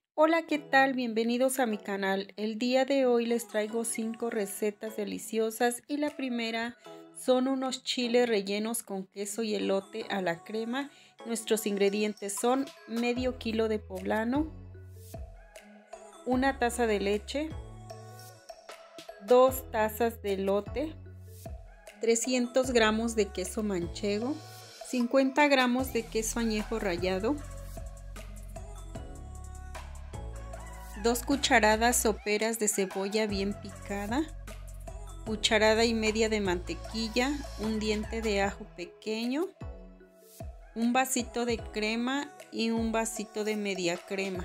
Hola, ¿qué tal? Bienvenidos a mi canal. El día de hoy les traigo 5 recetas deliciosas y la primera son unos chiles rellenos con queso y elote a la crema. Nuestros ingredientes son medio kilo de poblano, una taza de leche, 2 tazas de elote, 300 gramos de queso manchego, 50 gramos de queso añejo rallado, 2 cucharadas soperas de cebolla bien picada, cucharada y media de mantequilla, un diente de ajo pequeño, un vasito de crema y un vasito de media crema.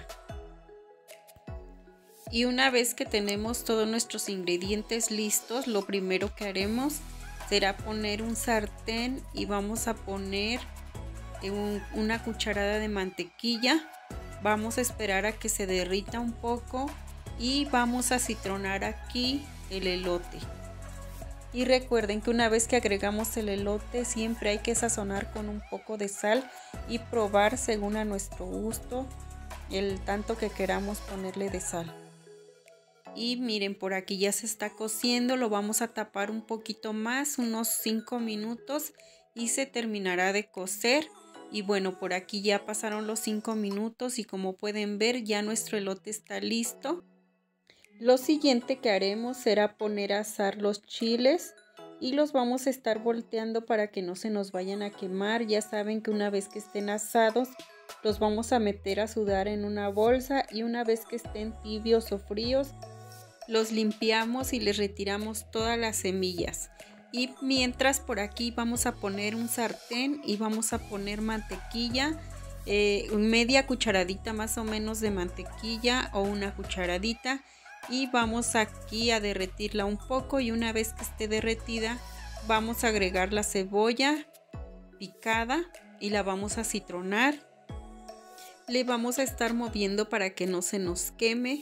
Y una vez que tenemos todos nuestros ingredientes listos, lo primero que haremos será poner un sartén y vamos a poner una cucharada de mantequilla. Vamos a esperar a que se derrita un poco y vamos a citronar aquí el elote. Y recuerden que una vez que agregamos el elote siempre hay que sazonar con un poco de sal y probar según a nuestro gusto el tanto que queramos ponerle de sal. Y miren, por aquí ya se está cociendo, lo vamos a tapar un poquito más, unos 5 minutos y se terminará de cocer. Y bueno, por aquí ya pasaron los 5 minutos y como pueden ver ya nuestro elote está listo. Lo siguiente que haremos será poner a asar los chiles y los vamos a estar volteando para que no se nos vayan a quemar. Ya saben que una vez que estén asados los vamos a meter a sudar en una bolsa y una vez que estén tibios o fríos los limpiamos y les retiramos todas las semillas. Y mientras por aquí vamos a poner un sartén y vamos a poner mantequilla, media cucharadita más o menos de mantequilla o una cucharadita, y vamos aquí a derretirla un poco y una vez que esté derretida vamos a agregar la cebolla picada y la vamos a citronar. Le vamos a estar moviendo para que no se nos queme.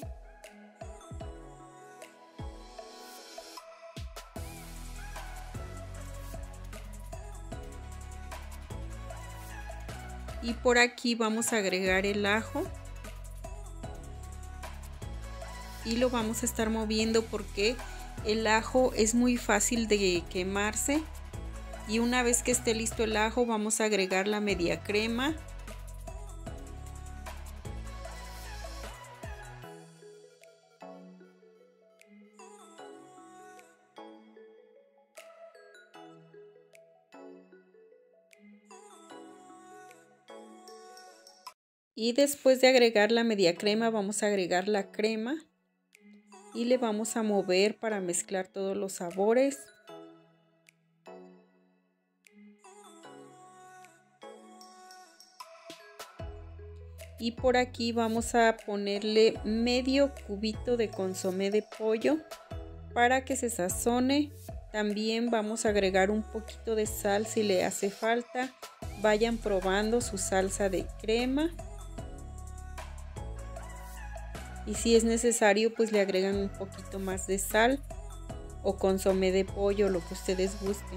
Y por aquí vamos a agregar el ajo y lo vamos a estar moviendo porque el ajo es muy fácil de quemarse. Y una vez que esté listo el ajo vamos a agregar la media crema. Y después de agregar la media crema vamos a agregar la crema y le vamos a mover para mezclar todos los sabores. Y por aquí vamos a ponerle medio cubito de consomé de pollo para que se sazone. También vamos a agregar un poquito de sal si le hace falta. Vayan probando su salsa de crema. Y si es necesario pues le agregan un poquito más de sal o consomé de pollo, lo que ustedes gusten.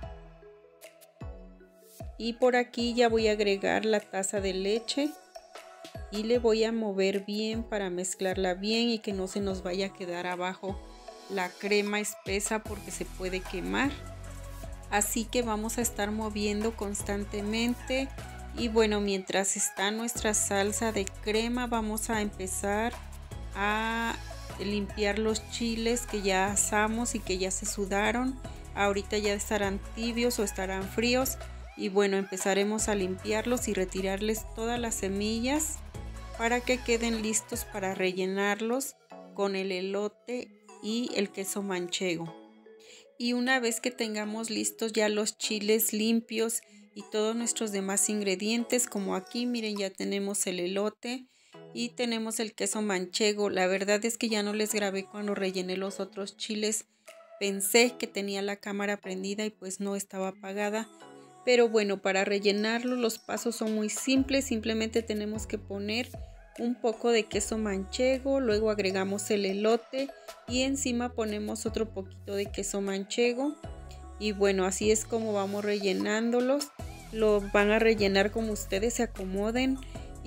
Y por aquí ya voy a agregar la taza de leche y le voy a mover bien para mezclarla bien y que no se nos vaya a quedar abajo la crema espesa porque se puede quemar. Así que vamos a estar moviendo constantemente. Y bueno, mientras está nuestra salsa de crema vamos a empezar a limpiar los chiles que ya asamos y que ya se sudaron. Ahorita ya estarán tibios o estarán fríos y bueno, empezaremos a limpiarlos y retirarles todas las semillas para que queden listos para rellenarlos con el elote y el queso manchego. Y una vez que tengamos listos ya los chiles limpios y todos nuestros demás ingredientes, como aquí miren, ya tenemos el elote y tenemos el queso manchego. La verdad es que ya no les grabé cuando rellené los otros chiles. Pensé que tenía la cámara prendida y pues no estaba apagada. Pero bueno, para rellenarlo los pasos son muy simples. Simplemente tenemos que poner un poco de queso manchego, luego agregamos el elote y encima ponemos otro poquito de queso manchego. Y bueno, así es como vamos rellenándolos. Lo van a rellenar como ustedes se acomoden.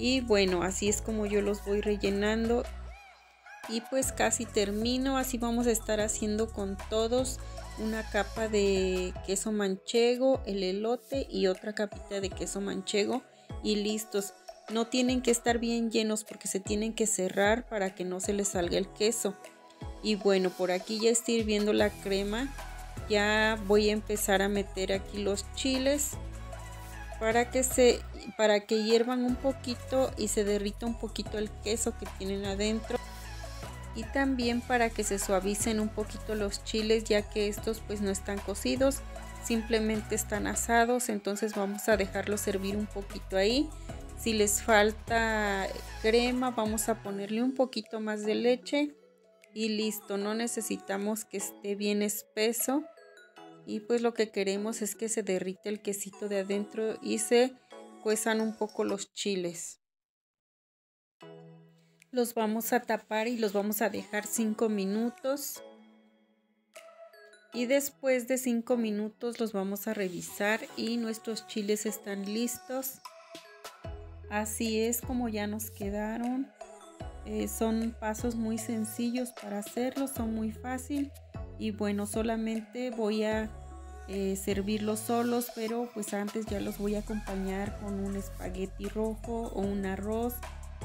Y bueno, así es como yo los voy rellenando. Y pues casi termino, así vamos a estar haciendo con todos. Una capa de queso manchego, el elote y otra capita de queso manchego y listos. No tienen que estar bien llenos porque se tienen que cerrar para que no se les salga el queso. Y bueno, por aquí ya está hirviendo la crema. Ya voy a empezar a meter aquí los chiles para que hiervan un poquito y se derrita un poquito el queso que tienen adentro. Y también para que se suavicen un poquito los chiles, ya que estos pues no están cocidos, simplemente están asados. Entonces vamos a dejarlos servir un poquito ahí. Si les falta crema, vamos a ponerle un poquito más de leche y listo. No necesitamos que esté bien espeso, y pues lo que queremos es que se derrite el quesito de adentro y se cuezan un poco los chiles. Los vamos a tapar y los vamos a dejar 5 minutos. Y después de 5 minutos los vamos a revisar y nuestros chiles están listos. Así es como ya nos quedaron. Son pasos muy sencillos para hacerlos, son muy fácil. Y bueno, solamente voy a servirlos solos, pero pues antes ya los voy a acompañar con un espagueti rojo o un arroz.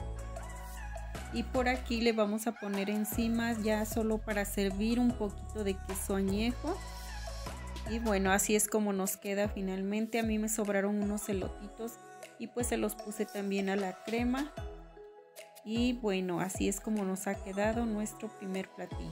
Y por aquí le vamos a poner encima, ya solo para servir, un poquito de queso añejo. Y bueno, así es como nos queda finalmente. A mí me sobraron unos elotitos y pues se los puse también a la crema. Y bueno, así es como nos ha quedado nuestro primer platillo.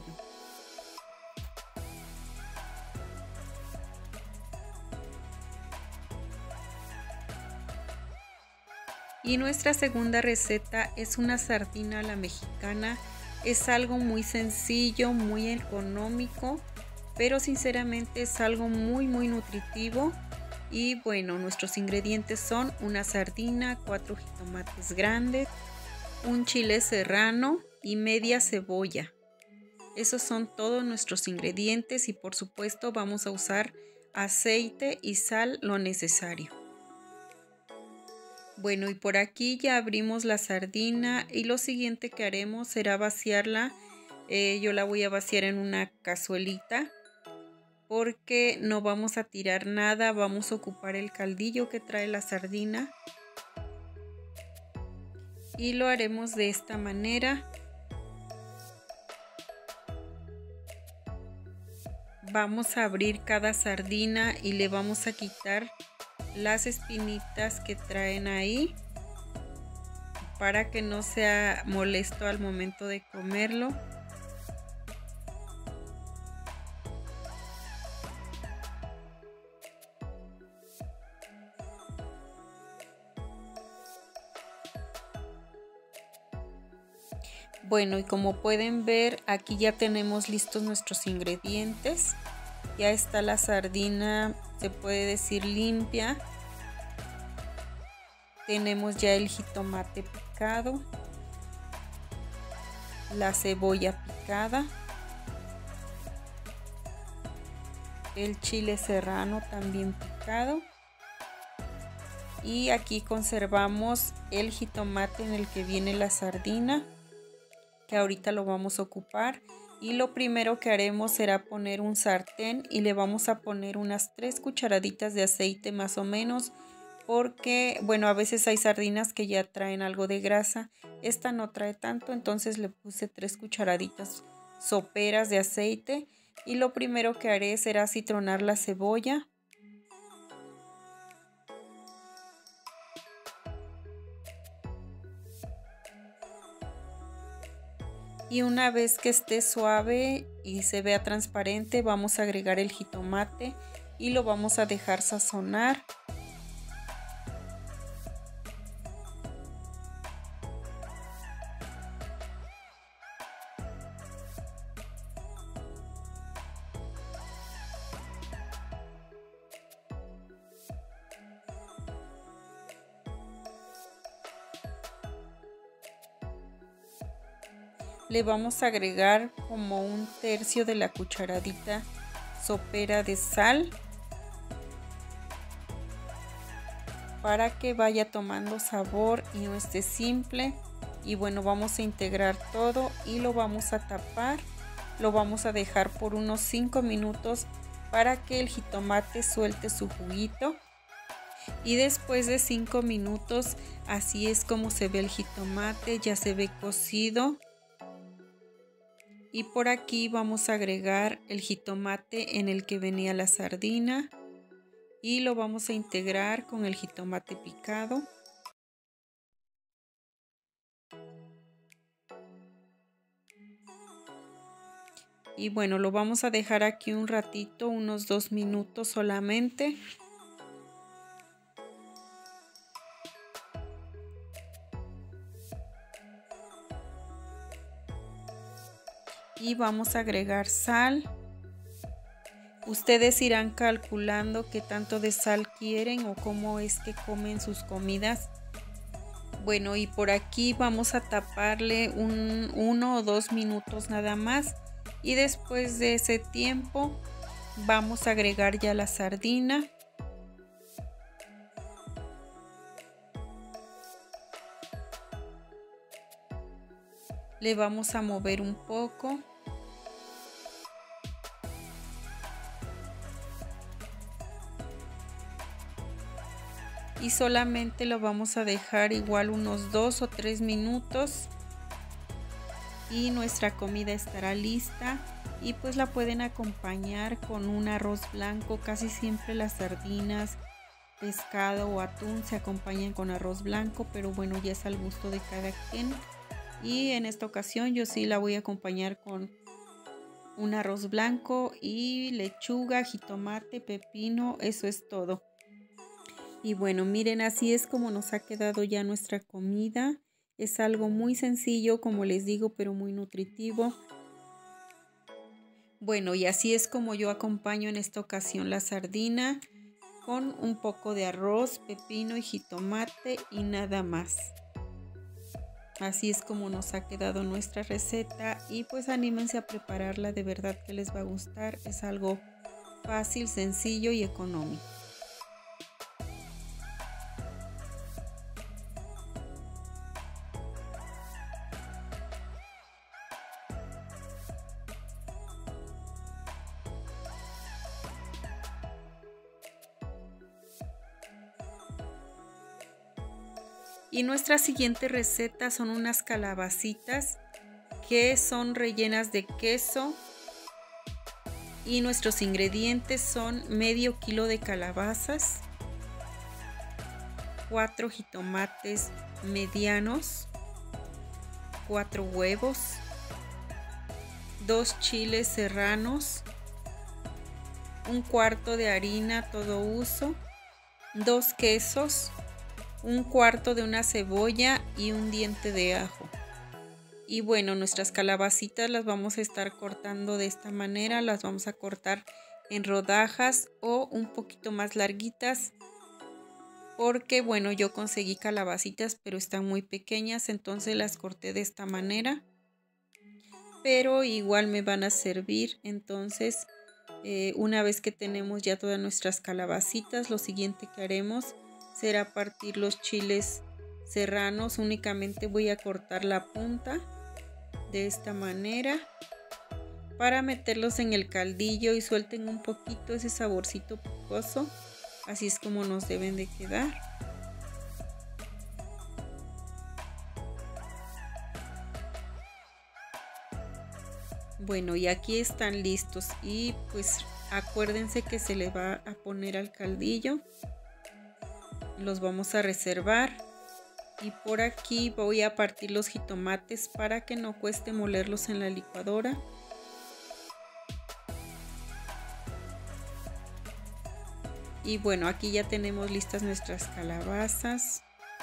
Y nuestra segunda receta es una sardina a la mexicana. Es algo muy sencillo, muy económico, pero sinceramente es algo muy nutritivo. Y bueno, nuestros ingredientes son una sardina, 4 jitomates grandes, un chile serrano y media cebolla. Esos son todos nuestros ingredientes y por supuesto vamos a usar aceite y sal lo necesario. Bueno, y por aquí ya abrimos la sardina y lo siguiente que haremos será vaciarla. Yo la voy a vaciar en una cazuelita porque no vamos a tirar nada, vamos a ocupar el caldillo que trae la sardina. Y lo haremos de esta manera. Vamos a abrir cada sardina y le vamos a quitar las espinitas que traen ahí para que no sea molesto al momento de comerlo. Bueno, y como pueden ver, aquí ya tenemos listos nuestros ingredientes. Ya está la sardina, se puede decir, limpia. Tenemos ya el jitomate picado, la cebolla picada, el chile serrano también picado. Y aquí conservamos el jitomate en el que viene la sardina, que ahorita lo vamos a ocupar. Y lo primero que haremos será poner un sartén y le vamos a poner unas 3 cucharaditas de aceite más o menos, porque bueno, a veces hay sardinas que ya traen algo de grasa. Esta no trae tanto, entonces le puse 3 cucharaditas soperas de aceite. Y lo primero que haré será citronar la cebolla. Y una vez que esté suave y se vea transparente, vamos a agregar el jitomate y lo vamos a dejar sazonar. Le vamos a agregar como 1/3 de la cucharadita sopera de sal para que vaya tomando sabor y no esté simple. Y bueno, vamos a integrar todo y lo vamos a tapar. Lo vamos a dejar por unos 5 minutos para que el jitomate suelte su juguito. Y después de 5 minutos, así es como se ve el jitomate, ya se ve cocido. Y por aquí vamos a agregar el jitomate en el que venía la sardina y lo vamos a integrar con el jitomate picado. Y bueno, lo vamos a dejar aquí un ratito, unos 2 minutos solamente. Y vamos a agregar sal. Ustedes irán calculando qué tanto de sal quieren o cómo es que comen sus comidas. Bueno, y por aquí vamos a taparle 1 o 2 minutos nada más. Y después de ese tiempo vamos a agregar ya la sardina. Le vamos a mover un poco. Y solamente lo vamos a dejar igual unos 2 o 3 minutos. Y nuestra comida estará lista. Y pues la pueden acompañar con un arroz blanco. Casi siempre las sardinas, pescado o atún se acompañan con arroz blanco. Pero bueno, ya es al gusto de cada quien. Y en esta ocasión yo sí la voy a acompañar con un arroz blanco y lechuga, jitomate, pepino, eso es todo. Y bueno, miren, así es como nos ha quedado ya nuestra comida. Es algo muy sencillo, como les digo, pero muy nutritivo. Bueno, y así es como yo acompaño en esta ocasión la sardina con un poco de arroz, pepino y jitomate y nada más. Así es como nos ha quedado nuestra receta y pues anímense a prepararla, de verdad que les va a gustar. Es algo fácil, sencillo y económico. Y nuestra siguiente receta son unas calabacitas que son rellenas de queso. Y nuestros ingredientes son medio kilo de calabazas, 4 jitomates medianos, 4 huevos, 2 chiles serranos, un cuarto de harina todo uso, 2 quesos, un cuarto de una cebolla y un diente de ajo. Y bueno, nuestras calabacitas las vamos a estar cortando de esta manera, las vamos a cortar en rodajas o un poquito más larguitas, porque bueno, yo conseguí calabacitas pero están muy pequeñas, entonces las corté de esta manera, pero igual me van a servir. Entonces una vez que tenemos ya todas nuestras calabacitas, lo siguiente que haremos será partir los chiles serranos. Únicamente voy a cortar la punta de esta manera para meterlos en el caldillo y suelten un poquito ese saborcito picoso. Así es como nos deben de quedar. Bueno, y aquí están listos y pues acuérdense que se le va a poner al caldillo. Los vamos a reservar. Y por aquí voy a partir los jitomates para que no cueste molerlos en la licuadora. Y bueno, aquí ya tenemos listas nuestras calabazas,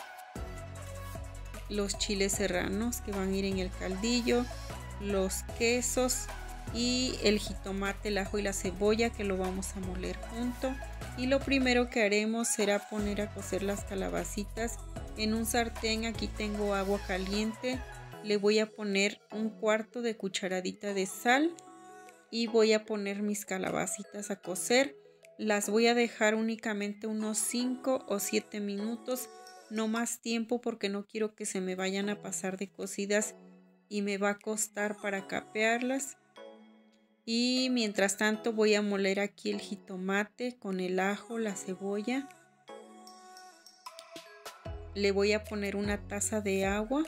los chiles serranos que van a ir en el caldillo, los quesos y el jitomate, el ajo y la cebolla que lo vamos a moler junto. Y lo primero que haremos será poner a cocer las calabacitas en un sartén. Aquí tengo agua caliente, le voy a poner un cuarto de cucharadita de sal y voy a poner mis calabacitas a cocer. las voy a dejar únicamente unos 5 o 7 minutos, no más tiempo porque no quiero que se me vayan a pasar de cocidas y me va a costar para capearlas. Y mientras tanto voy a moler aquí el jitomate con el ajo, la cebolla. Le voy a poner una taza de agua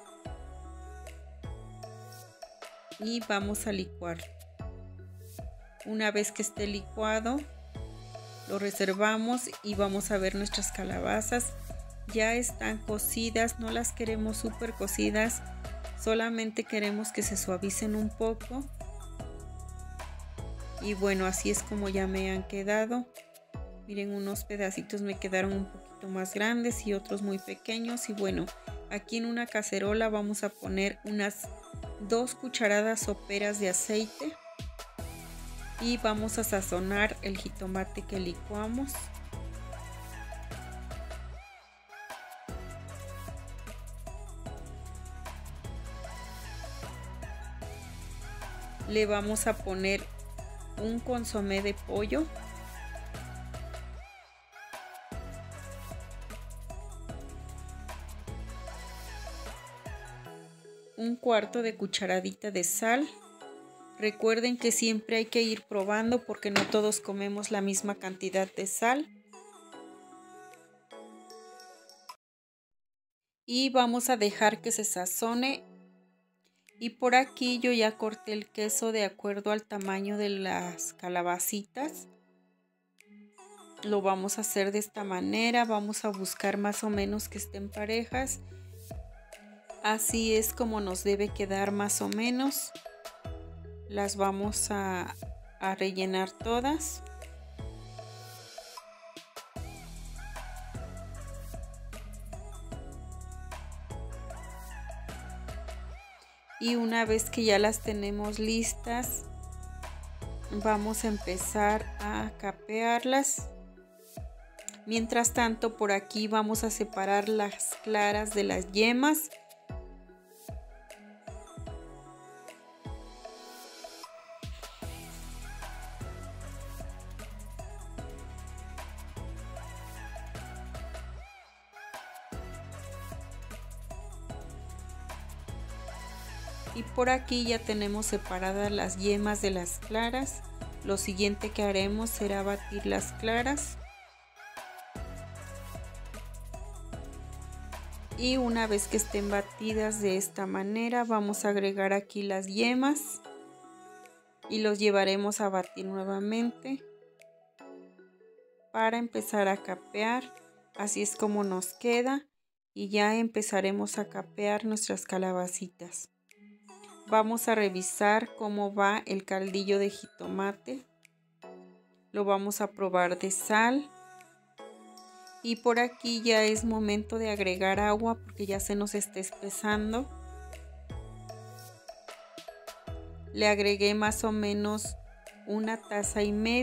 y vamos a licuar. Una vez que esté licuado, lo reservamos y vamos a ver nuestras calabazas. Ya están cocidas, no las queremos súper cocidas, solamente queremos que se suavicen un poco. Y bueno, así es como ya me han quedado. Miren, unos pedacitos me quedaron un poquito más grandes y otros muy pequeños. Y bueno, aquí en una cacerola vamos a poner unas 2 cucharadas soperas de aceite. Y vamos a sazonar el jitomate que licuamos. Le vamos a poner un consomé de pollo. Un cuarto de cucharadita de sal. Recuerden que siempre hay que ir probando porque no todos comemos la misma cantidad de sal. Y vamos a dejar que se sazone. Y por aquí yo ya corté el queso de acuerdo al tamaño de las calabacitas. Lo vamos a hacer de esta manera. Vamos a buscar más o menos que estén parejas. Así es como nos debe quedar más o menos. Las vamos a rellenar todas. Y una vez que ya las tenemos listas, vamos a empezar a capearlas. Mientras tanto, por aquí vamos a separar las claras de las yemas. Y por aquí ya tenemos separadas las yemas de las claras. Lo siguiente que haremos será batir las claras. Y una vez que estén batidas de esta manera, vamos a agregar aquí las yemas. Y los llevaremos a batir nuevamente. Para empezar a capear. Así es como nos queda. Y ya empezaremos a capear nuestras calabacitas. Vamos a revisar cómo va el caldillo de jitomate. Lo vamos a probar de sal. Y por aquí ya es momento de agregar agua porque ya se nos está espesando. Le agregué más o menos 1,5 tazas.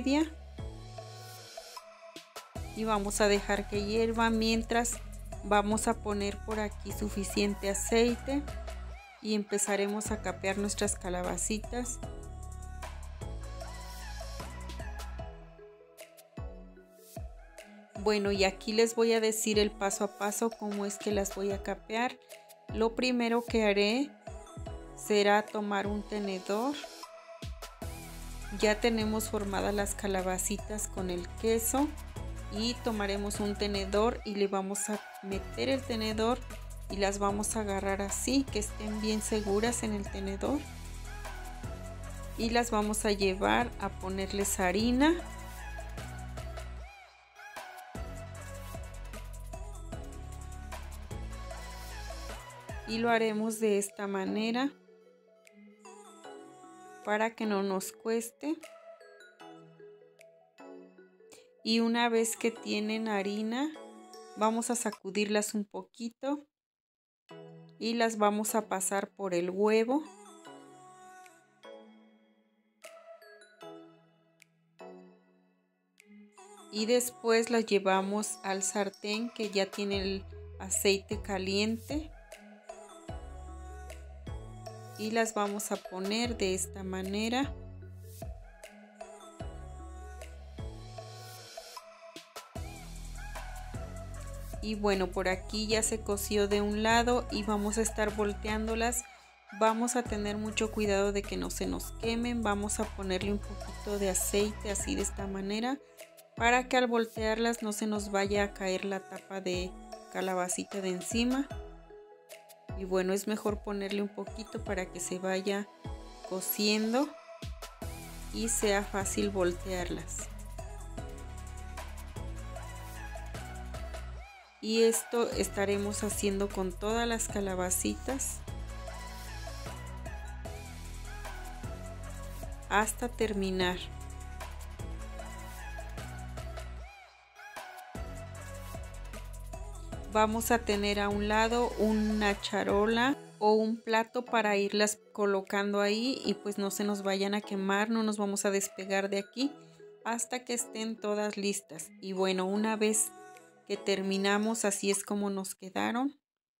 Y vamos a dejar que hierva mientras vamos a poner por aquí suficiente aceite. Y empezaremos a capear nuestras calabacitas. Bueno, y aquí les voy a decir el paso a paso cómo es que las voy a capear. Lo primero que haré será tomar un tenedor. Ya tenemos formadas las calabacitas con el queso. Y tomaremos un tenedor y le vamos a meter el tenedor. Y las vamos a agarrar así, que estén bien seguras en el tenedor. Y las vamos a llevar a ponerles harina. Y lo haremos de esta manera para que no nos cueste. Y una vez que tienen harina, vamos a sacudirlas un poquito. Y las vamos a pasar por el huevo. Y después las llevamos al sartén que ya tiene el aceite caliente. Y las vamos a poner de esta manera. Y bueno, por aquí ya se coció de un lado y vamos a estar volteándolas. Vamos a tener mucho cuidado de que no se nos quemen. Vamos a ponerle un poquito de aceite así de esta manera para que al voltearlas no se nos vaya a caer la tapa de calabacita de encima. Y bueno, es mejor ponerle un poquito para que se vaya cociendo y sea fácil voltearlas. Y esto estaremos haciendo con todas las calabacitas hasta terminar. Vamos a tener a un lado una charola o un plato para irlas colocando ahí y pues no se nos vayan a quemar, no nos vamos a despegar de aquí hasta que estén todas listas. Y bueno, una vez que terminamos, así es como nos quedaron.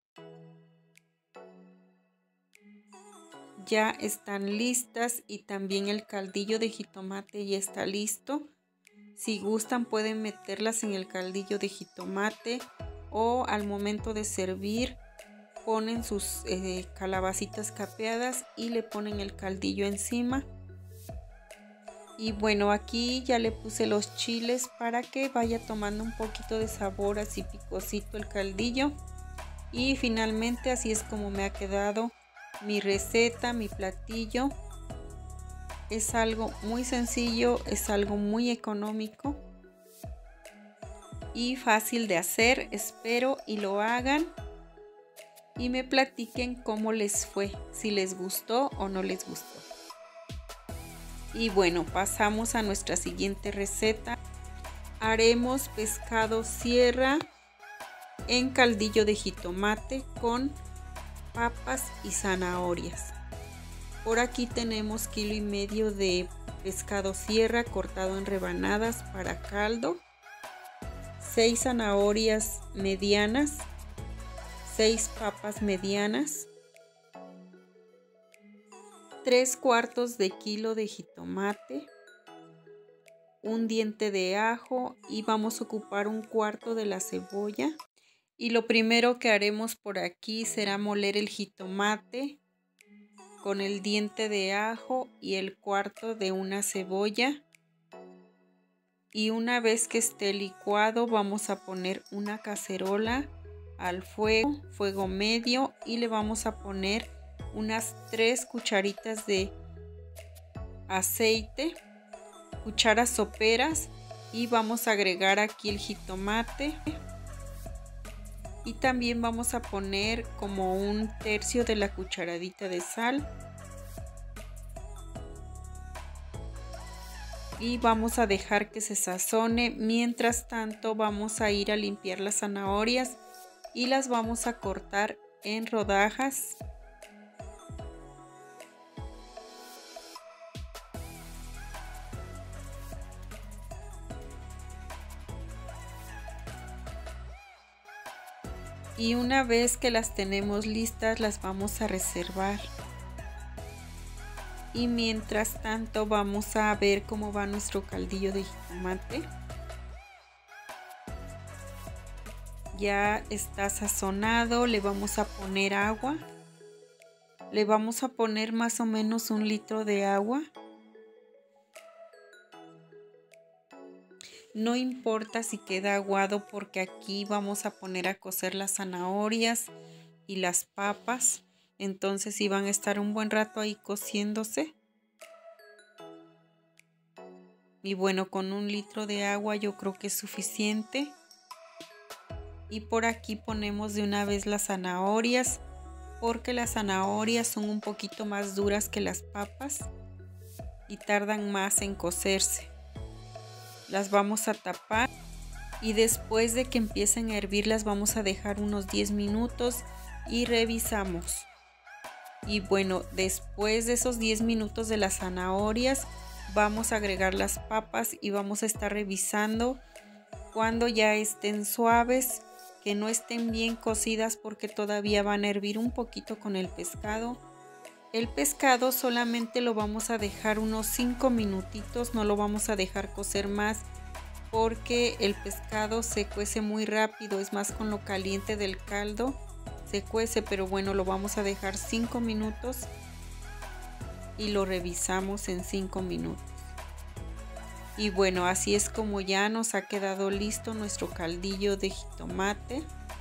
Ya están listas y también el caldillo de jitomate ya está listo. Si gustan pueden meterlas en el caldillo de jitomate o al momento de servir ponen sus calabacitas capeadas y le ponen el caldillo encima. Y bueno, aquí ya le puse los chiles para que vaya tomando un poquito de sabor, así picosito el caldillo. Y finalmente así es como me ha quedado mi receta, mi platillo. Es algo muy sencillo, es algo muy económico y fácil de hacer. Espero y lo hagan y me platiquen cómo les fue, si les gustó o no les gustó. Y bueno, pasamos a nuestra siguiente receta. Haremos pescado sierra en caldillo de jitomate con papas y zanahorias. Por aquí tenemos 1,5 kg de pescado sierra cortado en rebanadas para caldo, 6 zanahorias medianas, 6 papas medianas, 3/4 de kilo de jitomate, un diente de ajo y vamos a ocupar 1/4 de la cebolla. Y lo primero que haremos por aquí será moler el jitomate con el diente de ajo y el 1/4 de una cebolla. Y una vez que esté licuado vamos a poner una cacerola al fuego medio y le vamos a poner unas 3 cucharitas de aceite, cucharas soperas, y vamos a agregar aquí el jitomate y también vamos a poner como 1/3 de la cucharadita de sal y vamos a dejar que se sazone. Mientras tanto vamos a ir a limpiar las zanahorias y las vamos a cortar en rodajas. Y una vez que las tenemos listas las vamos a reservar. Y mientras tanto vamos a ver cómo va nuestro caldillo de jitomate. Ya está sazonado, le vamos a poner agua. Le vamos a poner más o menos 1 litro de agua. No importa si queda aguado porque aquí vamos a poner a cocer las zanahorias y las papas. Entonces sí van a estar un buen rato ahí cociéndose. Y bueno, con 1 litro de agua yo creo que es suficiente. Y por aquí ponemos de una vez las zanahorias porque las zanahorias son un poquito más duras que las papas y tardan más en cocerse. Las vamos a tapar y después de que empiecen a hervir las vamos a dejar unos 10 minutos y revisamos. Y bueno, después de esos 10 minutos de las zanahorias vamos a agregar las papas y vamos a estar revisando cuando ya estén suaves, que no estén bien cocidas porque todavía van a hervir un poquito con el pescado. El pescado solamente lo vamos a dejar unos 5 minutitos, no lo vamos a dejar cocer más porque el pescado se cuece muy rápido, es más con lo caliente del caldo se cuece, pero bueno, lo vamos a dejar 5 minutos y lo revisamos en 5 minutos. Y bueno, así es como ya nos ha quedado listo nuestro caldillo de jitomate.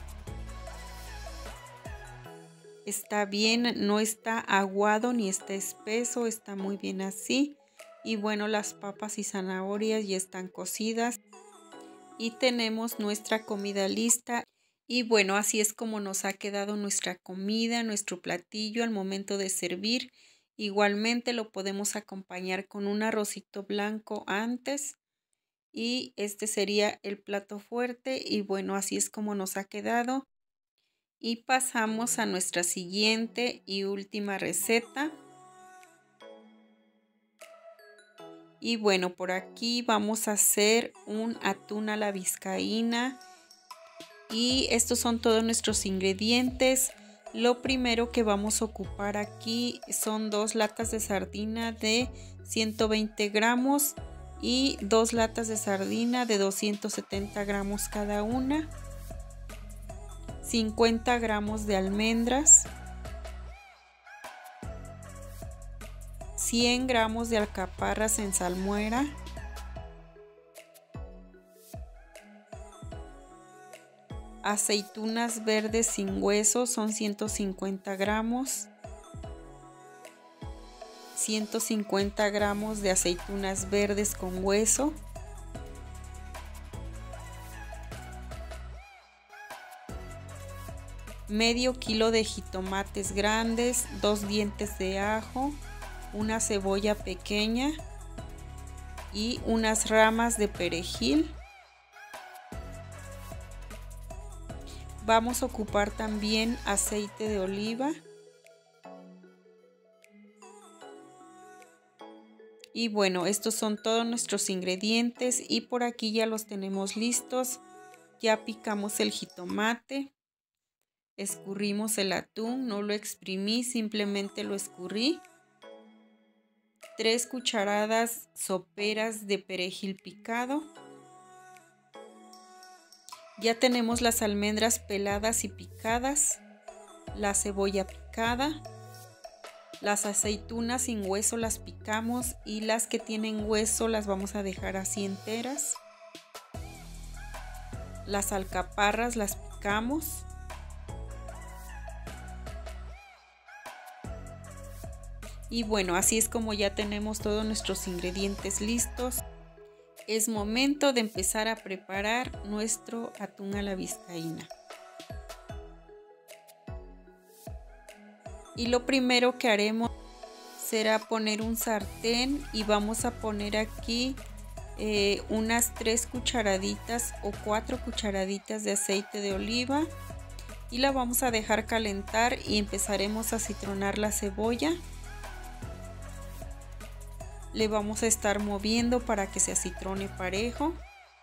Está bien, no está aguado ni está espeso, está muy bien así. Y bueno, las papas y zanahorias ya están cocidas y tenemos nuestra comida lista. Y bueno, así es como nos ha quedado nuestra comida, nuestro platillo al momento de servir. Igualmente lo podemos acompañar con un arrocito blanco antes y este sería el plato fuerte. Y bueno, así es como nos ha quedado. Y pasamos a nuestra siguiente y última receta. Y bueno, por aquí vamos a hacer un atún a la vizcaína. Y estos son todos nuestros ingredientes. Lo primero que vamos a ocupar aquí son 2 latas de sardina de 120 gramos y 2 latas de sardina de 270 gramos cada una. 50 gramos de almendras, 100 gramos de alcaparras en salmuera, aceitunas verdes sin hueso son 150 gramos, 150 gramos de aceitunas verdes con hueso, medio kilo de jitomates grandes, 2 dientes de ajo, una cebolla pequeña y unas ramas de perejil. Vamos a ocupar también aceite de oliva y bueno, estos son todos nuestros ingredientes y por aquí ya los tenemos listos. Ya picamos el jitomate, escurrimos el atún, no lo exprimí, simplemente lo escurrí. 3 cucharadas soperas de perejil picado. Ya tenemos las almendras peladas y picadas, la cebolla picada, las aceitunas sin hueso las picamos y las que tienen hueso las vamos a dejar así enteras. Las alcaparras las picamos. Y bueno, así es como ya tenemos todos nuestros ingredientes listos. Es momento de empezar a preparar nuestro atún a la vizcaína. Y lo primero que haremos será poner un sartén y vamos a poner aquí unas 3 cucharaditas o 4 cucharaditas de aceite de oliva y la vamos a dejar calentar y empezaremos a citronar la cebolla. Le vamos a estar moviendo para que se acitrone parejo.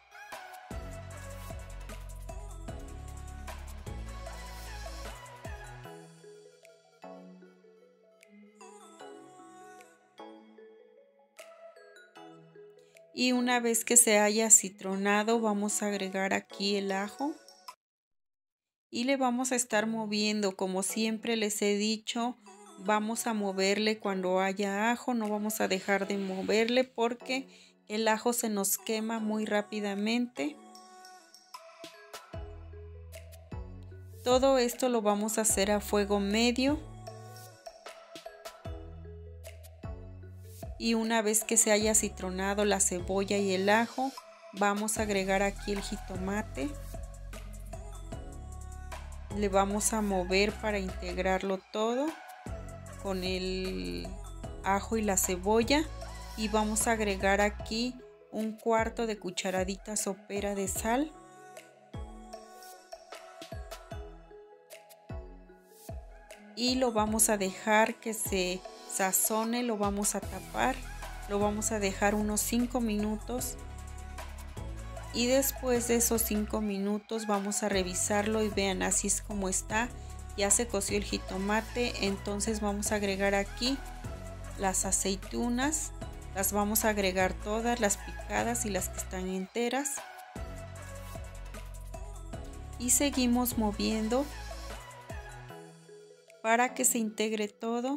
Y una vez que se haya acitronado, vamos a agregar aquí el ajo. Y le vamos a estar moviendo, como siempre les he dicho. Vamos a moverle cuando haya ajo, no vamos a dejar de moverle porque el ajo se nos quema muy rápidamente. Todo esto lo vamos a hacer a fuego medio. Y una vez que se haya citronado la cebolla y el ajo, vamos a agregar aquí el jitomate. Le vamos a mover para integrarlo todo con el ajo y la cebolla y vamos a agregar aquí 1/4 de cucharadita sopera de sal. Y lo vamos a dejar que se sazone, lo vamos a tapar, lo vamos a dejar unos 5 minutos. Y después de esos 5 minutos vamos a revisarlo y vean, así es como está. Ya se coció el jitomate, entonces vamos a agregar aquí las aceitunas Las vamos a agregar todas, las picadas y las que están enteras. Y seguimos moviendo para que se integre todo.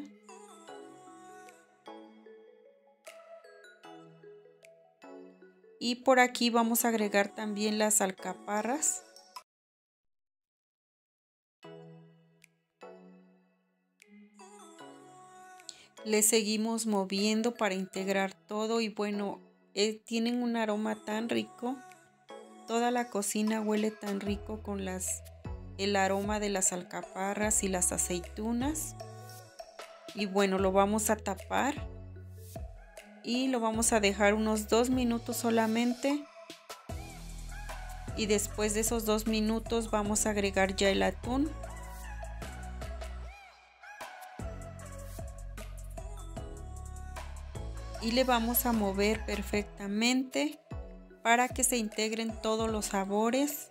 Y por aquí vamos a agregar también las alcaparras. Le seguimos moviendo para integrar todo y bueno, tienen un aroma tan rico. Toda la cocina huele tan rico con el aroma de las alcaparras y las aceitunas. Y bueno, lo vamos a tapar y lo vamos a dejar unos 2 minutos solamente. Y después de esos 2 minutos vamos a agregar ya el atún. Y le vamos a mover perfectamente para que se integren todos los sabores.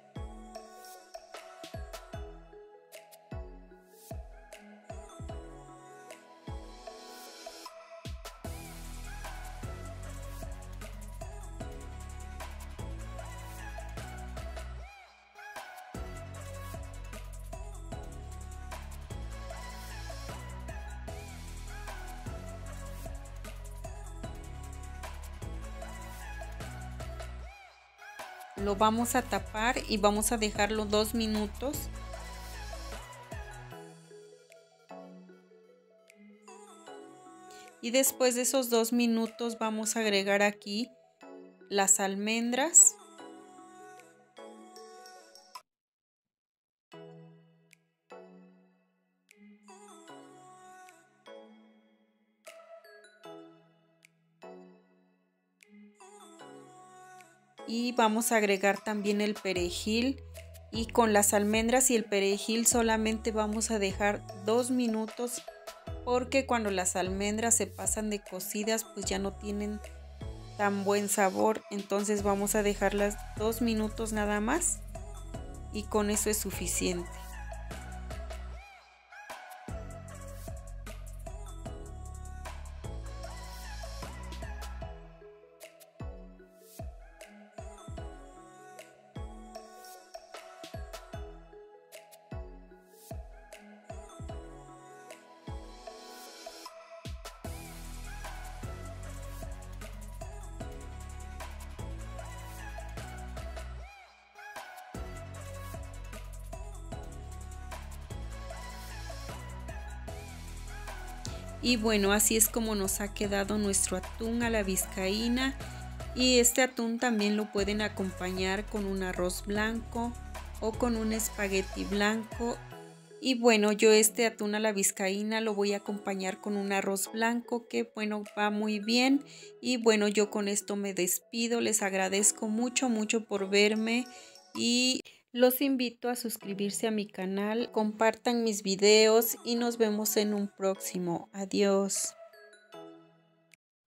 Lo vamos a tapar y vamos a dejarlo 2 minutos. Y después de esos 2 minutos vamos a agregar aquí las almendras. Y vamos a agregar también el perejil. Y con las almendras y el perejil solamente vamos a dejar 2 minutos porque cuando las almendras se pasan de cocidas pues ya no tienen tan buen sabor. Entonces vamos a dejarlas 2 minutos nada más y con eso es suficiente. Y bueno, así es como nos ha quedado nuestro atún a la vizcaína. Y este atún también lo pueden acompañar con un arroz blanco o con un espagueti blanco. Y bueno, yo este atún a la vizcaína lo voy a acompañar con un arroz blanco que bueno, va muy bien. Y bueno, yo con esto me despido. Les agradezco mucho por verme y los invito a suscribirse a mi canal, compartan mis videos y nos vemos en un próximo. Adiós.